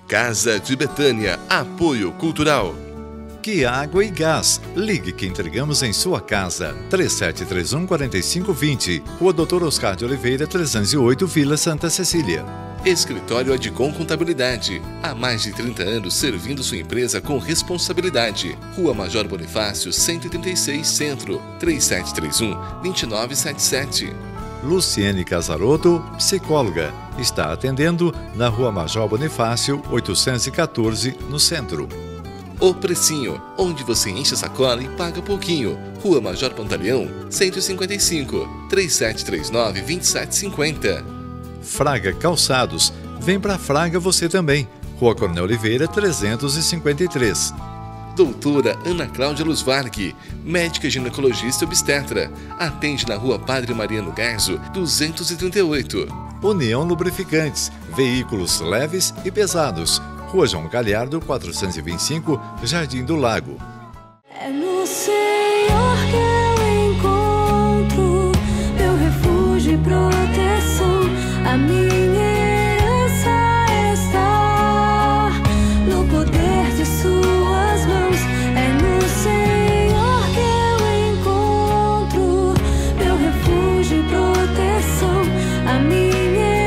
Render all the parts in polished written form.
Casa de Betânia, apoio cultural. Que Água e Gás. Ligue que entregamos em sua casa. 3731-4520. Rua Dr. Oscar de Oliveira, 308, Vila Santa Cecília. Escritório Adcom Contabilidade. Há mais de 30 anos servindo sua empresa com responsabilidade. Rua Major Bonifácio, 136, Centro. 3731-2977. Luciene Casaroto, psicóloga. Está atendendo na Rua Major Bonifácio, 814, no Centro. O Precinho, onde você enche a sacola e paga pouquinho. Rua Major Pantaleão, 155, 3739-2750. Fraga Calçados. Vem pra Fraga você também. Rua Coronel Oliveira, 353. Doutora Ana Cláudia Luz Varg, médica ginecologista e obstetra. Atende na Rua Padre Mariano Garzo, 238. União Lubrificantes. Veículos leves e pesados. Rua João Galhardo, 425, Jardim do Lago. É no Senhor que eu encontro meu refúgio e proteção. A minha herança está no poder de suas mãos. É no Senhor que eu encontro meu refúgio e proteção. A minha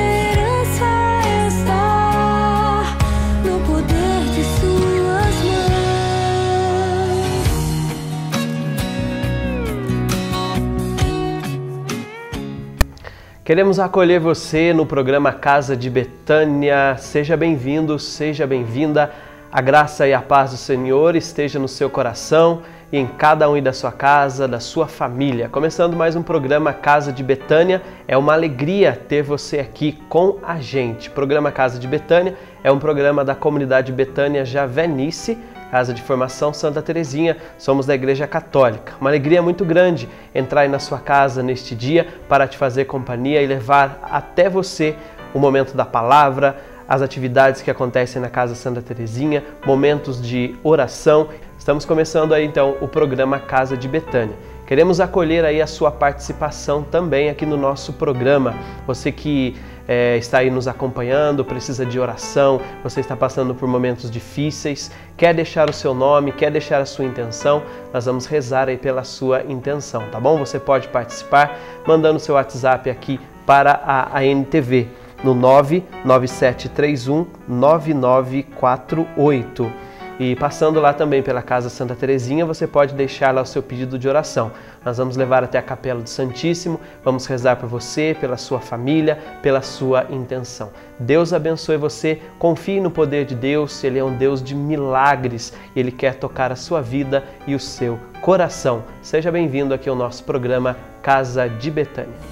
Queremos acolher você no programa Casa de Betânia. Seja bem-vindo, seja bem-vinda. A graça e a paz do Senhor esteja no seu coração e em cada um da sua casa, da sua família. Começando mais um programa Casa de Betânia. É uma alegria ter você aqui com a gente. O programa Casa de Betânia é um programa da comunidade Betânia Javenice, Casa de Formação Santa Terezinha, somos da Igreja Católica. Uma alegria muito grande entrar aí na sua casa neste dia para te fazer companhia e levar até você o momento da palavra, as atividades que acontecem na Casa Santa Terezinha, momentos de oração. Estamos começando aí então o programa Casa de Betânia. Queremos acolher aí a sua participação também aqui no nosso programa. Você que está aí nos acompanhando, precisa de oração, você está passando por momentos difíceis, quer deixar o seu nome, quer deixar a sua intenção, nós vamos rezar aí pela sua intenção, tá bom? Você pode participar mandando seu WhatsApp aqui para a ANTV no 997319948. E passando lá também pela Casa Santa Terezinha, você pode deixar lá o seu pedido de oração. Nós vamos levar até a Capela do Santíssimo, vamos rezar por você, pela sua família, pela sua intenção. Deus abençoe você, confie no poder de Deus, Ele é um Deus de milagres, Ele quer tocar a sua vida e o seu coração. Seja bem-vindo aqui ao nosso programa Casa de Betânia.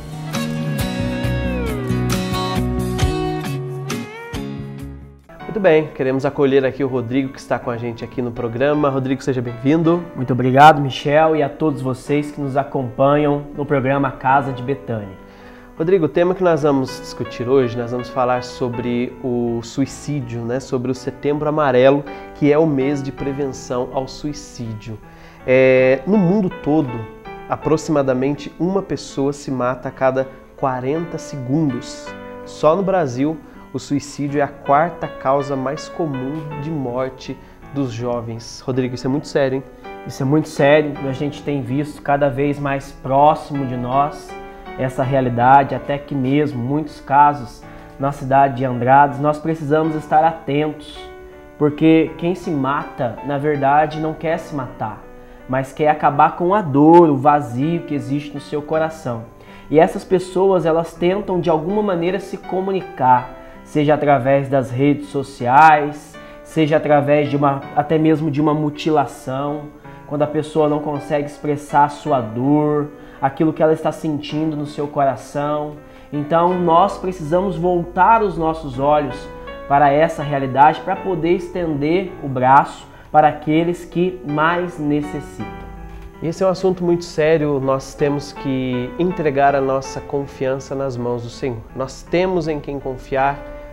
Muito bem, queremos acolher aqui o Rodrigo que está com a gente aqui no programa. Rodrigo, seja bem-vindo. Muito obrigado, Michel, e a todos vocês que nos acompanham no programa Casa de Betânia. Rodrigo, o tema que nós vamos discutir hoje, nós vamos falar sobre o suicídio, né? Sobre o Setembro Amarelo, que é o mês de prevenção ao suicídio. No mundo todo, aproximadamente uma pessoa se mata a cada 40 segundos. Só no Brasil, o suicídio é a quarta causa mais comum de morte dos jovens. Rodrigo, isso é muito sério, hein? Isso é muito sério. A gente tem visto cada vez mais próximo de nós essa realidade, até que mesmo muitos casos na cidade de Andradas. Nós precisamos estar atentos, porque quem se mata, na verdade, não quer se matar, mas quer acabar com a dor, o vazio que existe no seu coração. E essas pessoas, elas tentam de alguma maneira se comunicar, seja através das redes sociais, seja através até mesmo de uma mutilação, quando a pessoa não consegue expressar a sua dor, aquilo que ela está sentindo no seu coração. Então nós precisamos voltar os nossos olhos para essa realidade, para poder estender o braço para aqueles que mais necessitam. Esse é um assunto muito sério, nós temos que entregar a nossa confiança nas mãos do Senhor. Nós temos em quem confiar,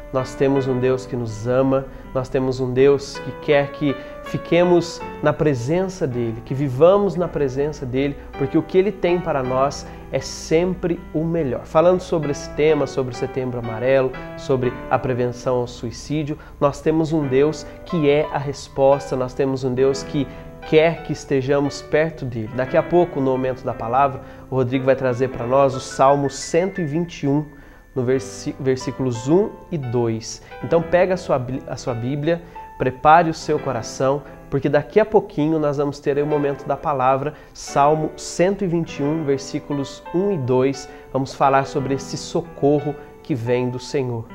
nós temos um Deus que nos ama, nós temos um Deus que quer que fiquemos na presença dEle, que vivamos na presença dEle, porque o que Ele tem para nós é sempre o melhor. Falando sobre esse tema, sobre o Setembro Amarelo, sobre a prevenção ao suicídio, nós temos um Deus que é a resposta, nós temos um Deus que quer que estejamos perto dele. Daqui a pouco, no momento da palavra, o Rodrigo vai trazer para nós o Salmo 121, no versículos 1 e 2. Então pega a sua Bíblia, prepare o seu coração, porque daqui a pouquinho nós vamos ter aí o momento da palavra, Salmo 121, versículos 1 e 2. Vamos falar sobre esse socorro que vem do Senhor.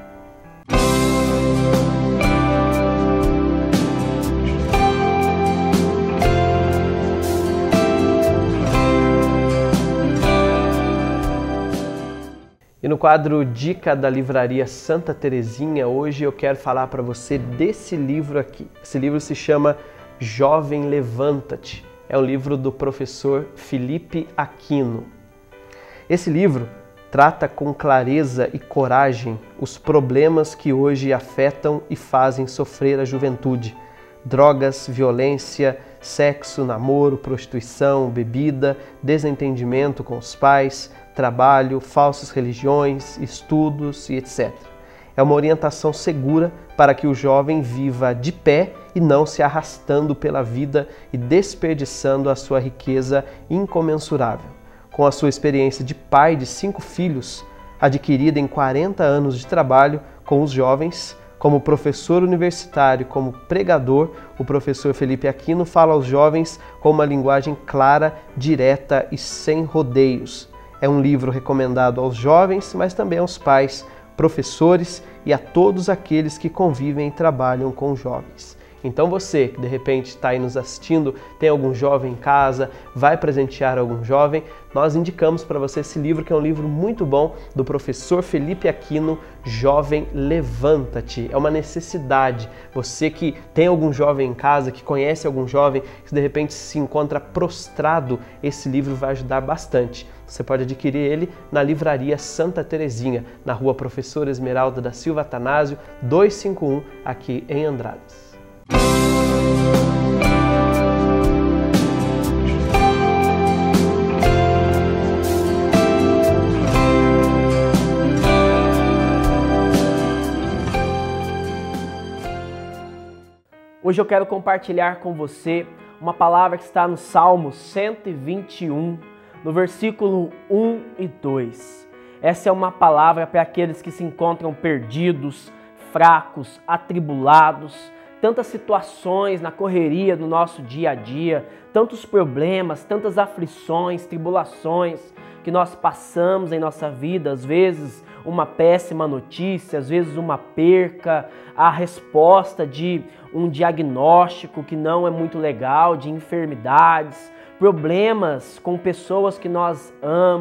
E no quadro Dica da Livraria Santa Terezinha, hoje eu quero falar para você desse livro aqui. Esse livro se chama Jovem, Levanta-te. É um livro do professor Felipe Aquino. Esse livro trata com clareza e coragem os problemas que hoje afetam e fazem sofrer a juventude. Drogas, violência, sexo, namoro, prostituição, bebida, desentendimento com os pais, trabalho, falsas religiões, estudos e etc. É uma orientação segura para que o jovem viva de pé e não se arrastando pela vida e desperdiçando a sua riqueza incomensurável. Com a sua experiência de pai de 5 filhos, adquirida em 40 anos de trabalho com os jovens, como professor universitário, como pregador, o professor Felipe Aquino fala aos jovens com uma linguagem clara, direta e sem rodeios. É um livro recomendado aos jovens, mas também aos pais, professores e a todos aqueles que convivem e trabalham com jovens. Então você que de repente está aí nos assistindo, tem algum jovem em casa, vai presentear algum jovem, nós indicamos para você esse livro, que é um livro muito bom, do professor Felipe Aquino, Jovem, Levanta-te. É uma necessidade. Você que tem algum jovem em casa, que conhece algum jovem, que de repente se encontra prostrado, esse livro vai ajudar bastante. Você pode adquirir ele na Livraria Santa Terezinha, na Rua Professor Esmeralda da Silva Atanásio, 251, aqui em Andradas. Hoje eu quero compartilhar com você uma palavra que está no Salmo 121, no versículo 1 e 2. Essa é uma palavra para aqueles que se encontram perdidos, fracos, atribulados, tantas situações na correria do nosso dia a dia, tantos problemas, tantas aflições, tribulações que nós passamos em nossa vida, às vezes uma péssima notícia, às vezes uma perca, a resposta de um diagnóstico que não é muito legal, de enfermidades, problemas com pessoas que nós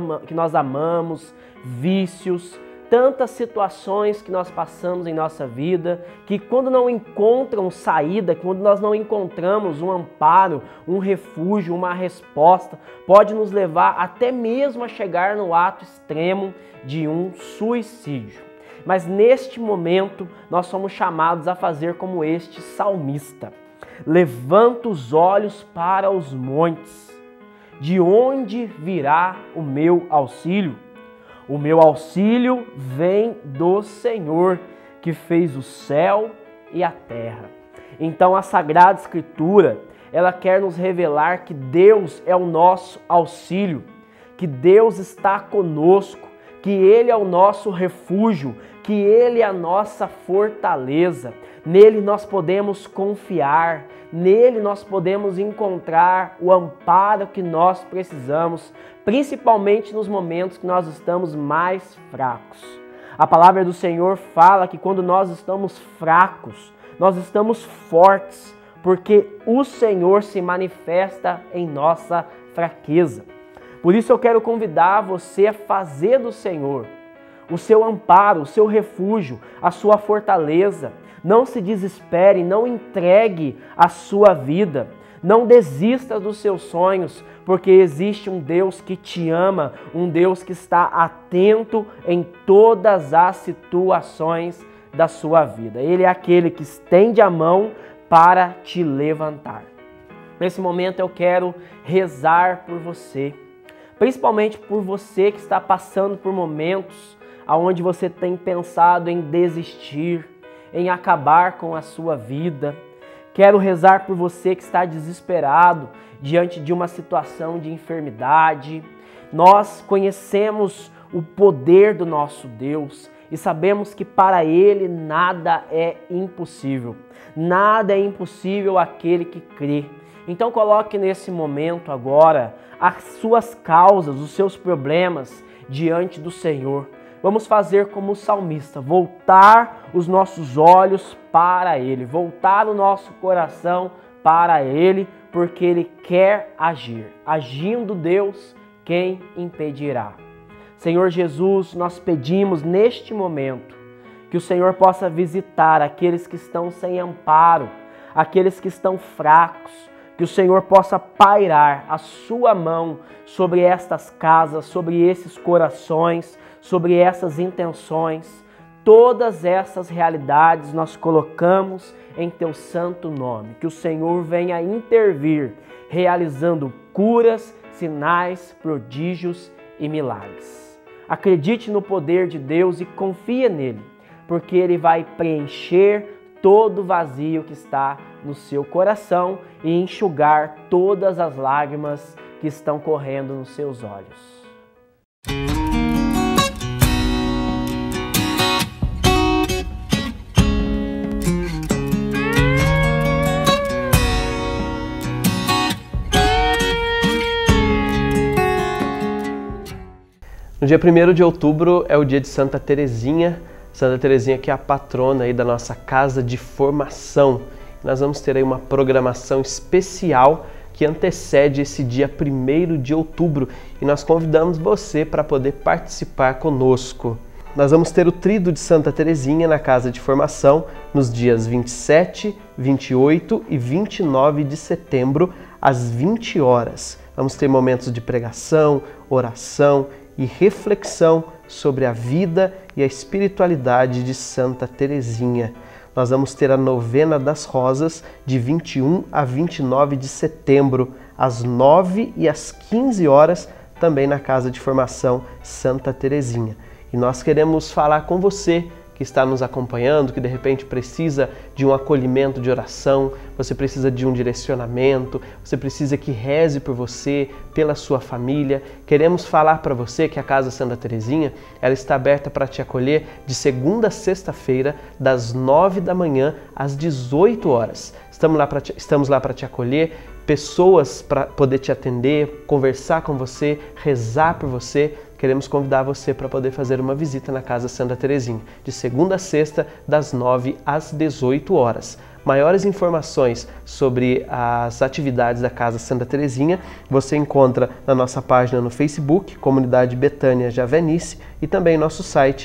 amamos, vícios, tantas situações que nós passamos em nossa vida, que quando não encontram saída, quando nós não encontramos um amparo, um refúgio, uma resposta, pode nos levar até mesmo a chegar no ato extremo de um suicídio. Mas neste momento nós somos chamados a fazer como este salmista. Levanta os olhos para os montes. De onde virá o meu auxílio? O meu auxílio vem do Senhor, que fez o céu e a terra. Então a Sagrada Escritura, ela quer nos revelar que Deus é o nosso auxílio, que Deus está conosco, que Ele é o nosso refúgio, que Ele é a nossa fortaleza. Nele nós podemos confiar, nele nós podemos encontrar o amparo que nós precisamos, principalmente nos momentos que nós estamos mais fracos. A palavra do Senhor fala que quando nós estamos fracos, nós estamos fortes, porque o Senhor se manifesta em nossa fraqueza. Por isso eu quero convidar você a fazer do Senhor o seu amparo, o seu refúgio, a sua fortaleza. Não se desespere, não entregue a sua vida, não desista dos seus sonhos, porque existe um Deus que te ama, um Deus que está atento em todas as situações da sua vida. Ele é aquele que estende a mão para te levantar. Nesse momento eu quero rezar por você, principalmente por você que está passando por momentos onde você tem pensado em desistir, em acabar com a sua vida. Quero rezar por você que está desesperado diante de uma situação de enfermidade. Nós conhecemos o poder do nosso Deus e sabemos que para Ele nada é impossível. Nada é impossível àquele que crê. Então coloque nesse momento agora as suas causas, os seus problemas diante do Senhor. Vamos fazer como o salmista, voltar os nossos olhos para Ele, voltar o nosso coração para Ele, porque Ele quer agir. Agindo Deus, quem impedirá? Senhor Jesus, nós pedimos neste momento que o Senhor possa visitar aqueles que estão sem amparo, aqueles que estão fracos, que o Senhor possa pairar a sua mão sobre estas casas, sobre esses corações, sobre essas intenções. Todas essas realidades nós colocamos em Teu santo nome. Que o Senhor venha intervir, realizando curas, sinais, prodígios e milagres. Acredite no poder de Deus e confia nele, porque Ele vai preencher todo o vazio que está no seu coração e enxugar todas as lágrimas que estão correndo nos seus olhos. No dia 1º de outubro é o dia de Santa Teresinha. Santa Teresinha que é a patrona aí da nossa casa de formação. Nós vamos ter aí uma programação especial que antecede esse dia 1º de outubro e nós convidamos você para poder participar conosco. Nós vamos ter o Tríduo de Santa Teresinha na casa de formação nos dias 27, 28 e 29 de setembro às 20 horas. Vamos ter momentos de pregação, oração e reflexão sobre a vida e a espiritualidade de Santa Teresinha. Nós vamos ter a Novena das Rosas de 21 a 29 de setembro, às 9 e às 15 horas, também na Casa de Formação Santa Teresinha. E nós queremos falar com você que está nos acompanhando, que de repente precisa de um acolhimento de oração, você precisa de um direcionamento, você precisa que reze por você, pela sua família. Queremos falar para você que a Casa Santa Teresinha, ela está aberta para te acolher de segunda a sexta-feira, das 9 da manhã às 18 horas. Estamos lá para te acolher, pessoas para poder te atender, conversar com você, rezar por você. Queremos convidar você para poder fazer uma visita na Casa Santa Teresinha, de segunda a sexta, das 9 às 18 horas. Maiores informações sobre as atividades da Casa Santa Teresinha você encontra na nossa página no Facebook, Comunidade Betânia Javenice, e também nosso site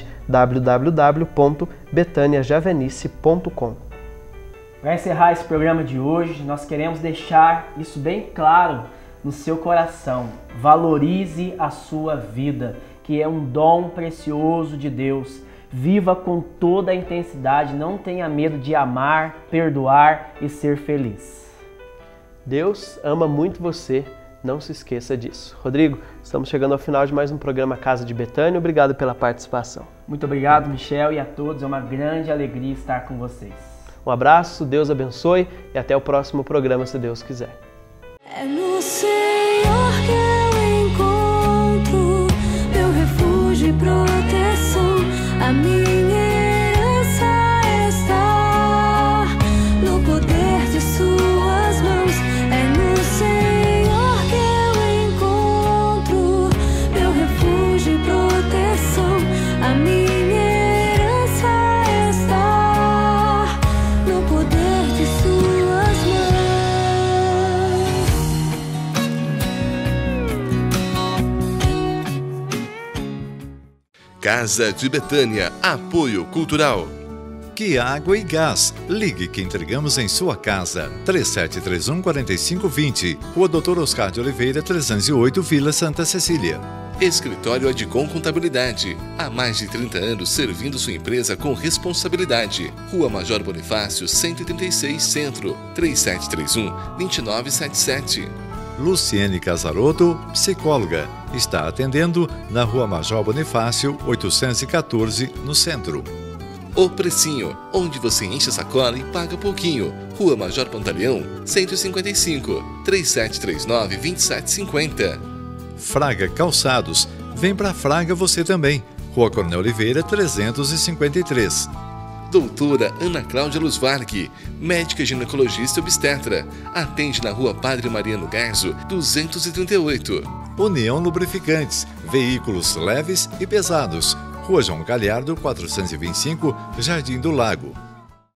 www.betaniajavenice.com. Para encerrar esse programa de hoje, nós queremos deixar isso bem claro no seu coração. Valorize a sua vida, que é um dom precioso de Deus. Viva com toda a intensidade, não tenha medo de amar, perdoar e ser feliz. Deus ama muito você, não se esqueça disso. Rodrigo, estamos chegando ao final de mais um programa Casa de Betânia. Obrigado pela participação. Muito obrigado, Michel, e a todos. É uma grande alegria estar com vocês. Um abraço, Deus abençoe e até o próximo programa, se Deus quiser. É no Senhor que eu encontro meu refúgio e proteção. A minha herança está no poder de suas mãos. É no Senhor que eu encontro meu refúgio e proteção. A minha herança está no poder de suas mãos. Casa de Betânia, apoio cultural. Que Água e Gás. Ligue que entregamos em sua casa. 3731-4520. Rua Dr. Oscar de Oliveira, 308, Vila Santa Cecília. Escritório Adcom Contabilidade. Há mais de 30 anos servindo sua empresa com responsabilidade. Rua Major Bonifácio, 136 Centro, 3731-2977. Luciene Casarotto, psicóloga, está atendendo na Rua Major Bonifácio, 814, no centro. O Precinho, onde você enche a sacola e paga pouquinho. Rua Major Pantaleão, 155, 3739-2750. Fraga Calçados, vem pra Fraga você também. Rua Coronel Oliveira, 353. Doutora Ana Cláudia Luz Varg, médica ginecologista e obstetra. Atende na Rua Padre Mariano Garzo, 238. União Lubrificantes, veículos leves e pesados. Rua João Galhardo, 425, Jardim do Lago.